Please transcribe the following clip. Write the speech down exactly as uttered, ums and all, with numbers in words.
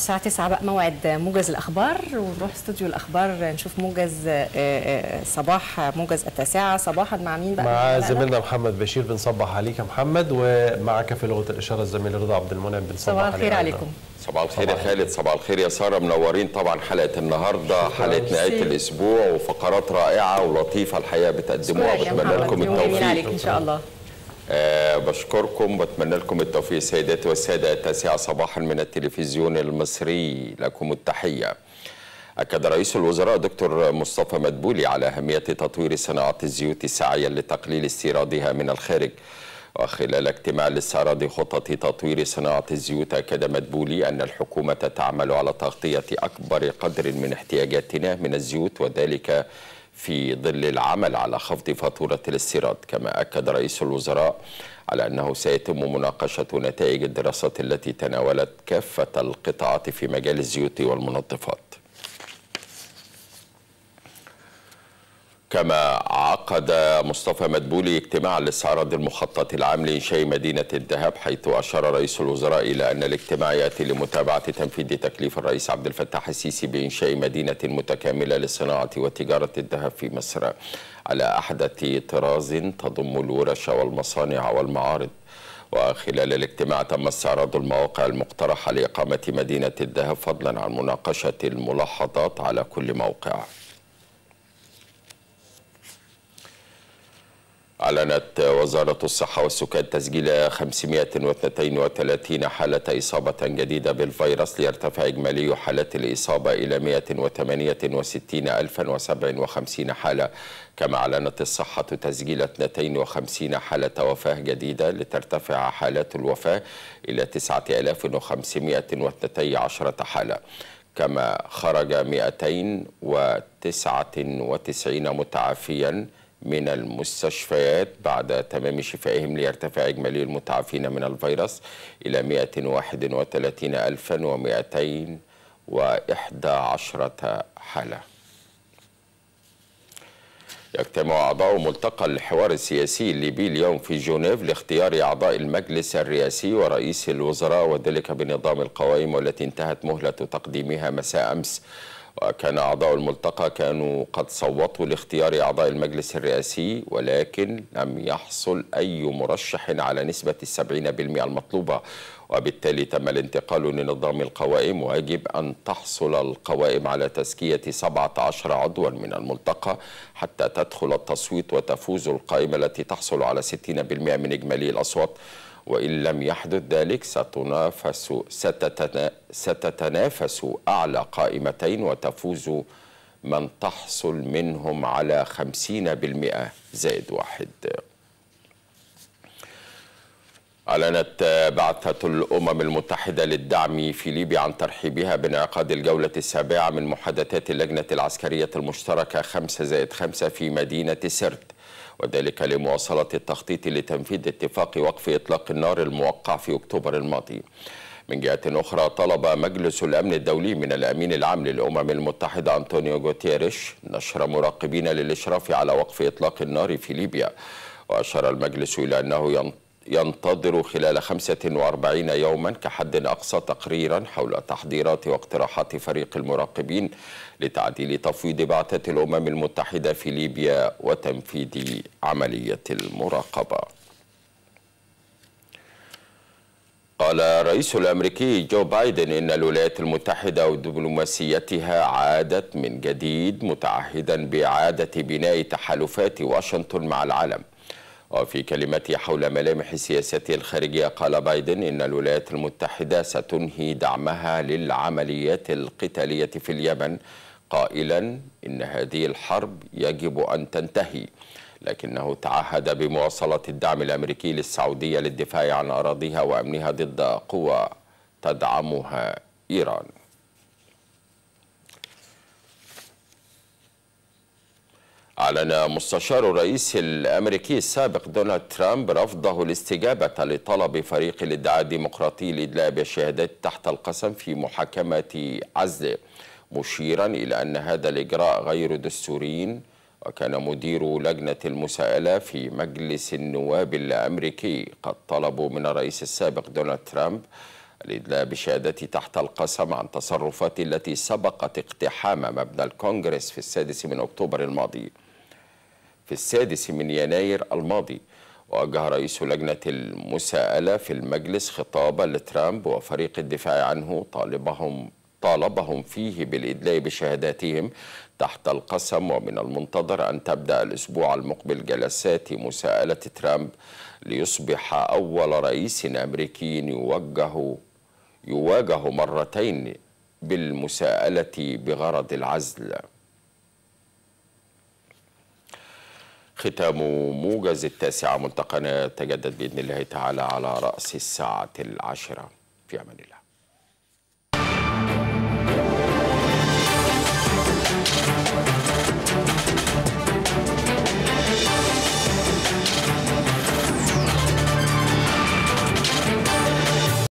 الساعة تسعة بقى موعد موجز الأخبار، ونروح استوديو الأخبار نشوف موجز صباح موجز التاسعة صباحا مع مين بقى؟ مع زميلنا محمد بشير. بنصبح عليك يا محمد، ومعك في لغة الإشارة الزميل رضا عبد المنعم. بنصبح صباح الخير عليكم. صباح الخير يا خالد، صباح الخير يا سارة، منورين طبعا حلقة النهارده، حلقة نهاية الأسبوع وفقرات رائعة ولطيفة الحقيقة بتقدموها. بتمنى لكم التوفيق عليك إن شاء الله. أه بشكركم، بتمنى لكم التوفيق سيداتي والسادة. التاسعة صباحا من التلفزيون المصري، لكم التحية. أكد رئيس الوزراء دكتور مصطفى مدبولي على أهمية تطوير صناعة الزيوت الساعية لتقليل استيرادها من الخارج. وخلال اجتماع لاستعراض خطط تطوير صناعة الزيوت، أكد مدبولي أن الحكومة تعمل على تغطية أكبر قدر من احتياجاتنا من الزيوت، وذلك في ظل العمل على خفض فاتورة الاستيراد. كما أكد رئيس الوزراء على أنه سيتم مناقشة نتائج الدراسات التي تناولت كافة القطاعات في مجال الزيوت والمنظفات. كما عقد مصطفى مدبولي اجتماعا لاستعراض المخطط العام لإنشاء مدينة الذهب، حيث أشار رئيس الوزراء إلى أن الاجتماع يأتي لمتابعة تنفيذ تكليف الرئيس عبد الفتاح السيسي بإنشاء مدينة متكاملة لصناعة وتجارة الذهب في مصر على أحدث طراز تضم الورش والمصانع والمعارض. وخلال الاجتماع تم استعراض المواقع المقترحة لإقامة مدينة الذهب، فضلا عن مناقشة الملاحظات على كل موقع. أعلنت وزارة الصحة والسكان تسجيل خمسمائة واثنين وثلاثين حالة إصابة جديدة بالفيروس، ليرتفع إجمالي حالات الإصابة إلى مائة وثمانية وستين ألفا وسبعة وخمسين حالة. كما أعلنت الصحة تسجيل اثنتين وخمسين حالة وفاة جديدة، لترتفع حالات الوفاة إلى تسعة آلاف وخمسمائة واثنتي عشرة حالة. كما خرج مائتين وتسعة وتسعين متعافيا من المستشفيات بعد تمام شفائهم، ليرتفع إجمالي المتعافين من الفيروس إلى مائة وواحد وثلاثين ألفا ومائتين وإحدى عشرة حالة. يجتمع أعضاء ملتقى الحوار السياسي الليبي اليوم في جنيف لاختيار أعضاء المجلس الرئاسي ورئيس الوزراء، وذلك بنظام القوائم، والتي انتهت مهلة تقديمها مساء أمس. وكان أعضاء الملتقى كانوا قد صوتوا لاختيار أعضاء المجلس الرئاسي، ولكن لم يحصل أي مرشح على نسبة السبعين بالمئة المطلوبة، وبالتالي تم الانتقال لنظام القوائم. ويجب أن تحصل القوائم على تزكية سبعة عشر عضوا من الملتقى حتى تدخل التصويت وتفوز القائمة التي تحصل على ستين بالمئة من إجمالي الأصوات. وإن لم يحدث ذلك ستنافس ستتنافس أعلى قائمتين، وتفوز من تحصل منهم على خمسين بالمئة زائد واحد. أعلنت بعثة الأمم المتحدة للدعم في ليبيا عن ترحيبها بانعقاد الجولة السابعة من محادثات اللجنة العسكرية المشتركة خمسة زائد خمسة في مدينة سرت، وذلك لمواصلة التخطيط لتنفيذ اتفاق وقف إطلاق النار الموقع في أكتوبر الماضي. من جهة أخرى، طلب مجلس الأمن الدولي من الأمين العام للأمم المتحدة أنطونيو غوتيريش نشر مراقبين للإشراف على وقف إطلاق النار في ليبيا. وأشار المجلس إلى أنه ينتظر خلال خمسة وأربعين يوما كحد أقصى تقريرا حول تحضيرات واقتراحات فريق المراقبين لتعديل تفويض بعثة الأمم المتحدة في ليبيا وتنفيذ عملية المراقبة. قال الرئيس الأمريكي جو بايدن إن الولايات المتحدة ودبلوماسيتها عادت من جديد متعهدا بإعادة بناء تحالفات واشنطن مع العالم. وفي كلمته حول ملامح سياسته الخارجية، قال بايدن إن الولايات المتحدة ستنهي دعمها للعمليات القتالية في اليمن، قائلا إن هذه الحرب يجب أن تنتهي. لكنه تعهد بمواصلة الدعم الأمريكي للسعودية للدفاع عن أراضيها وأمنها ضد قوى تدعمها إيران. أعلن مستشار الرئيس الأمريكي السابق دونالد ترامب رفضه الاستجابة لطلب فريق الادعاء الديمقراطي لإدلاء بالشهادات تحت القسم في محاكمة عزله، مشيرا إلى أن هذا الإجراء غير دستوري. وكان مدير لجنة المساءلة في مجلس النواب الأمريكي قد طلبوا من الرئيس السابق دونالد ترامب الإدلاء بشهادته تحت القسم عن تصرفاته التي سبقت اقتحام مبنى الكونغرس في السادس من أكتوبر الماضي. في السادس من يناير الماضي وجه رئيس لجنة المساءلة في المجلس خطابا لترامب وفريق الدفاع عنه طالبهم طالبهم فيه بالإدلاء بشهاداتهم تحت القسم، ومن المنتظر أن تبدأ الأسبوع المقبل جلسات مساءلة ترامب ليصبح أول رئيس أمريكي يوجه يواجه مرتين بالمساءلة بغرض العزل. ختام موجز التاسعة ملتقانا يتجدد بإذن الله تعالى على رأس الساعة العاشرة. في أمان الله.